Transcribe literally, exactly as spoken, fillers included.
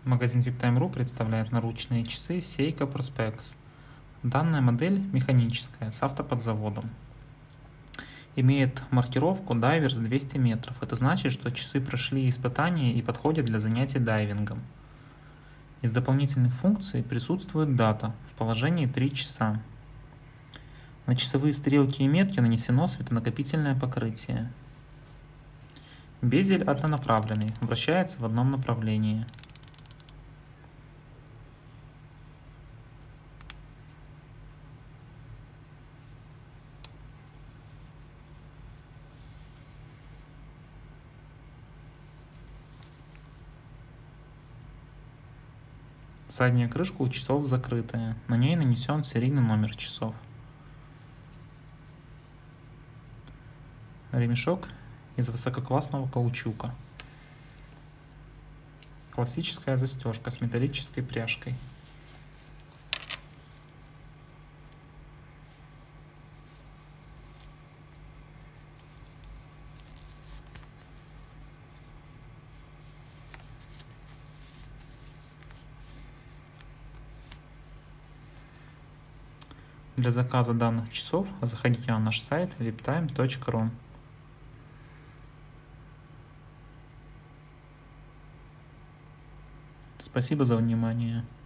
Магазин VIPtime точка ру представляет наручные часы Seiko Prospex. Данная модель механическая, с автоподзаводом. Имеет маркировку Divers двести метров. Это значит, что часы прошли испытания и подходят для занятий дайвингом. Из дополнительных функций присутствует дата в положении три часа. На часовые стрелки и метки нанесено светонакопительное покрытие. Безель однонаправленный, вращается в одном направлении. Задняя крышка у часов закрытая, на ней нанесен серийный номер часов. Ремешок из высококлассного каучука. Классическая застежка с металлической пряжкой. Для заказа данных часов заходите на наш сайт виптайм точка ру. Спасибо за внимание.